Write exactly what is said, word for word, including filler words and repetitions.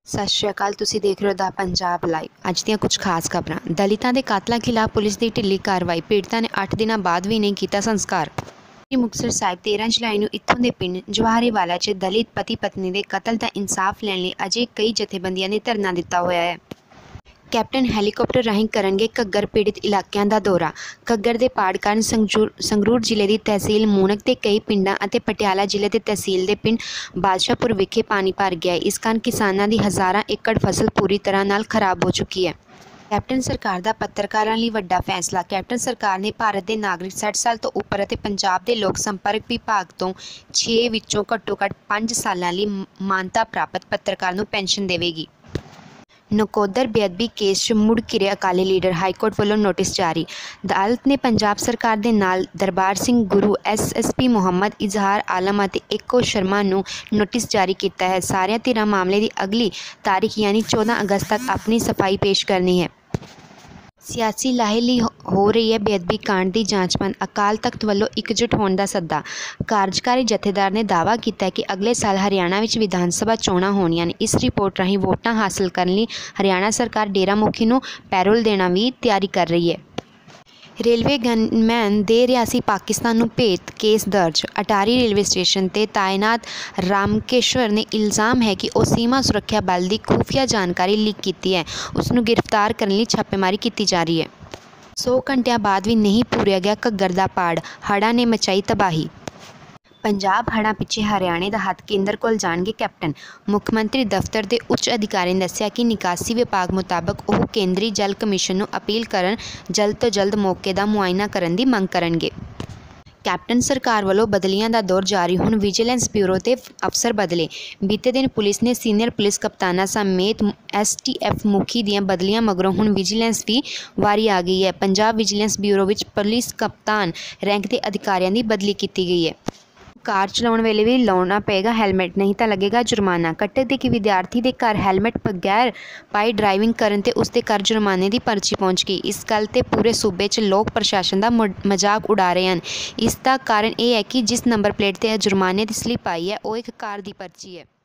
ਸਤਿ ਸ਼੍ਰੀ ਅਕਾਲ। ਤੁਸੀਂ ਦੇਖ ਰਹੇ ਹੋ ਦਾ ਪੰਜਾਬ ਲਾਈਵ। ਅੱਜ ਦੀਆਂ ਕੁਝ ਖਾਸ ਖਬਰਾਂ। ਦਲਿਤਾਂ ਦੇ ਕਾਤਲਾਂ ਖਿਲਾਫ ਪੁਲਿਸ ਦੀ ਢਿੱਲੀ ਕਾਰਵਾਈ। ਪੀੜਤਾਂ ਨੇ ਅੱਠ ਦਿਨਾਂ ਬਾਅਦ ਵੀ ਨਹੀਂ ਕੀਤਾ ਸੰਸਕਾਰ। ਮੁਕਤਸਰ ਸਾਹਿਬ ਤੇਰਾਂ ਜੁਲਾਈ ਨੂੰ ਇੱਥੋਂ ਦੇ ਪਿੰਡ ਜਵਾਹਰੀਵਾਲਾ 'ਚ ਦਲਿਤ ਪਤੀ ਪਤਨੀ ਦੇ ਕਤਲ ਦਾ ਇਨਸਾਫ ਲੈਣ ਲਈ ਅਜੇ ਕਈ ਜਥੇਬੰਦੀਆਂ ਨੇ ਧਰਨਾ ਦਿੱਤਾ ਹੋਇਆ ਹੈ। ਕੈਪਟਨ ਹੈਲੀਕਾਪਟਰ ਰਾਹੀਂ ਕਰਨਗੇ ਘੱਗਰ ਪੀੜਿਤ ਇਲਾਕਿਆਂ ਦਾ ਦੌਰਾ। ਘੱਗਰ ਦੇ ਪਾੜ ਕਾਰਨ ਸੰਗਰੂਰ ਸੰਗਰੂਰ ਜ਼ਿਲ੍ਹੇ ਦੀ ਤਹਿਸੀਲ ਮੂਨਕ ਦੇ ਕਈ ਪਿੰਡਾਂ ਅਤੇ ਪਟਿਆਲਾ ਜ਼ਿਲ੍ਹੇ ਦੇ ਤਹਿਸੀਲ ਦੇ ਪਿੰਡ ਬਾਦਸ਼ਾਹਪੁਰ ਵਿਖੇ ਪਾਣੀ ਭਰ ਗਿਆ ਹੈ। ਇਸ ਕਾਰਨ ਕਿਸਾਨਾਂ ਦੀ ਹਜ਼ਾਰਾਂ ਏਕੜ ਫਸਲ ਪੂਰੀ ਤਰ੍ਹਾਂ ਨਾਲ ਖਰਾਬ ਹੋ ਚੁੱਕੀ ਹੈ। ਕੈਪਟਨ ਸਰਕਾਰ ਦਾ ਪੱਤਰਕਾਰਾਂ ਲਈ ਵੱਡਾ ਫੈਸਲਾ। ਕੈਪਟਨ ਸਰਕਾਰ ਨੇ ਭਾਰਤ ਦੇ ਨਾਗਰਿਕ ਸੱਠ ਸਾਲ ਤੋਂ ਉੱਪਰ ਅਤੇ ਪੰਜਾਬ ਦੇ ਲੋਕ ਸੰਪਰਕ ਵਿਭਾਗ ਤੋਂ ਛੇ ਵਿੱਚੋਂ ਘੱਟੋ ਘੱਟ ਪੰਜ ਸਾਲਾਂ ਲਈ ਮਾਨਤਾ ਪ੍ਰਾਪਤ ਪੱਤਰਕਾਰ ਨੂੰ ਪੈਨਸ਼ਨ ਦੇਵੇਗੀ। ਨਕੋਦਰ ਬੇਅਦਬੀ ਕੇਸ 'ਚ ਮੁੜ ਘਿਰੇ ਅਕਾਲੀ ਲੀਡਰ। ਹਾਈਕੋਰਟ ਵੱਲੋਂ ਨੋਟਿਸ ਜਾਰੀ। ਅਦਾਲਤ ਨੇ ਪੰਜਾਬ ਸਰਕਾਰ ਦੇ ਨਾਲ Darbar Singh Guru, S S P Mohammad Izhar Alam ਅਤੇ ਏਕੋ ਸ਼ਰਮਾ ਨੂੰ ਨੋਟਿਸ ਜਾਰੀ ਕੀਤਾ ਹੈ। ਸਾਰੀਆਂ ਧਿਰਾਂ ਮਾਮਲੇ ਦੀ ਅਗਲੀ ਤਾਰੀਖ ਯਾਨੀ ਚੌਦਾਂ ਅਗਸਤ ਤੱਕ ਆਪਣੀ ਸਫਾਈ ਪੇਸ਼ ਕਰਨੀ ਹੈ। ਸਿਆਸੀ ਲਾਹੇ ਲਈ ਹੋ ਰਹੀ ਹੈ ਬੇਅਦਬੀ ਕਾਂਡ ਦੀ ਜਾਂਚ ਬੰਦ। ਅਕਾਲ ਤਖਤ ਵੱਲੋਂ ਇਕਜੁੱਟ ਹੋਣ ਦਾ ਸੱਦਾ। ਕਾਰਜਕਾਰੀ ਜਥੇਦਾਰ ਨੇ ਦਾਅਵਾ ਕੀਤਾ ਹੈ ਕਿ ਅਗਲੇ ਸਾਲ ਹਰਿਆਣਾ ਵਿੱਚ ਵਿਧਾਨ ਸਭਾ ਚੋਣਾਂ ਹੋਣੀਆਂ ਨੇ। ਇਸ ਰਿਪੋਰਟ ਰਾਹੀਂ ਵੋਟਾਂ ਹਾਸਲ ਕਰਨ ਲਈ ਹਰਿਆਣਾ ਸਰਕਾਰ ਡੇਰਾ ਮੁਖੀ ਨੂੰ ਪੈਰੋਲ ਦੇਣਾ ਵੀ ਤਿਆਰੀ ਕਰ ਰਹੀ ਹੈ। ਰੇਲਵੇ ਗਨਮੈਨ ਦੇ ਰਿਆਸੀ ਪਾਕਿਸਤਾਨ ਨੂੰ ਭੇਤ ਕੇਸ ਦਰਜ। ਅਟਾਰੀ ਰੇਲਵੇ ਸਟੇਸ਼ਨ 'ਤੇ ਤਾਇਨਾਤ ਰਾਮਕੇਸ਼ਵਰ ਨੇ ਇਲਜ਼ਾਮ ਹੈ ਕਿ ਉਹ ਸੀਮਾ ਸੁਰੱਖਿਆ ਬਲ ਦੀ ਖੁਫੀਆ ਜਾਣਕਾਰੀ ਲੀਕ ਕੀਤੀ ਹੈ। ਉਸ ਨੂੰ ਗ੍ਰਿਫਤਾਰ ਕਰਨ ਲਈ ਛਾਪੇਮਾਰੀ ਕੀਤੀ ਜਾ ਰਹੀ ਹੈ। ਸੌ ਘੰਟਿਆਂ ਬਾਅਦ ਵੀ ਨਹੀਂ ਪੂਰਿਆ ਗਿਆ ਘੱਗਰ ਦਾ ਪਾੜ। ਹੜ੍ਹਾਂ ਨੇ ਮਚਾਈ ਤਬਾਹੀ। ਪੰਜਾਬ ਹੜ੍ਹਾਂ ਪਿੱਛੇ ਹਰਿਆਣੇ ਦਾ ਹੱਥ ਕੇਂਦਰ ਕੋਲ ਜਾਣਗੇ ਕੈਪਟਨ। ਮੁੱਖ ਮੰਤਰੀ ਦਫ਼ਤਰ ਦੇ ਉੱਚ ਅਧਿਕਾਰੀ ਨੇ ਦੱਸਿਆ ਕਿ ਨਿਕਾਸੀ ਵਿਭਾਗ ਮੁਤਾਬਕ ਉਹ ਕੇਂਦਰੀ ਜਲ ਕਮਿਸ਼ਨ ਨੂੰ ਅਪੀਲ ਕਰਨ ਜਲਦ ਤੋਂ ਜਲਦ ਮੌਕੇ ਦਾ ਮੁਆਇਨਾ ਕਰਨ ਦੀ ਮੰਗ ਕਰਨਗੇ। ਕੈਪਟਨ ਸਰਕਾਰ ਵੱਲੋਂ ਬਦਲੀਆਂ ਦਾ ਦੌਰ ਜਾਰੀ। ਹੁਣ ਵਿਜੀਲੈਂਸ ਬਿਊਰੋ ਦੇ ਅਫਸਰ ਬਦਲੇ। ਬੀਤੇ ਦਿਨ ਪੁਲਿਸ ਨੇ ਸੀਨੀਅਰ ਪੁਲਿਸ ਕਪਤਾਨਾਂ ਸਮੇਤ ਐਸ ਟੀ ਐਫ ਮੁਖੀ ਦੀਆਂ ਬਦਲੀਆਂ ਮਗਰੋਂ ਹੁਣ ਵਿਜੀਲੈਂਸ ਦੀ ਵਾਰੀ ਆ ਗਈ ਹੈ। ਪੰਜਾਬ ਵਿਜੀਲੈਂਸ ਬਿਊਰੋ ਵਿੱਚ ਪੁਲਿਸ ਕਪਤਾਨ ਰੈਂਕ ਦੇ ਅਧਿਕਾਰੀਆਂ ਦੀ ਬਦਲੀ ਕੀਤੀ ਗਈ ਹੈ। ਕਾਰ ਚਲਾਉਣ ਵੇਲੇ ਵੀ ਲਾਉਣਾ ਪਏਗਾ ਹੈਲਮਟ, ਨਹੀਂ ਤਾਂ ਲੱਗੇਗਾ ਜੁਰਮਾਨਾ। ਕੱਟਕ ਦੇ ਇੱਕ ਵਿਦਿਆਰਥੀ ਦੇ ਘਰ ਹੈਲਮਟ ਬਗੈਰ ਪਾਈ ਡਰਾਈਵਿੰਗ ਕਰਨ ਤੇ ਉਸ ਦੇ ਘਰ ਜੁਰਮਾਨੇ ਦੀ ਪਰਚੀ ਪਹੁੰਚ ਗਈ। ਇਸ ਗੱਲ ਤੇ ਪੂਰੇ ਸੂਬੇ 'ਚ ਲੋਕ ਪ੍ਰਸ਼ਾਸਨ ਦਾ ਮਜ਼ਾਕ ਉਡਾ ਰਹੇ ਹਨ। ਇਸ ਦਾ ਕਾਰਨ ਇਹ ਹੈ ਕਿ ਜਿਸ ਨੰਬਰ ਪਲੇਟ ਤੇ ਜੁਰਮਾਨੇ ਦੀ ਸਲਿੱਪ ਆਈ ਹੈ ਉਹ ਇੱਕ ਕਾਰ ਦੀ ਪਰਚੀ ਹੈ।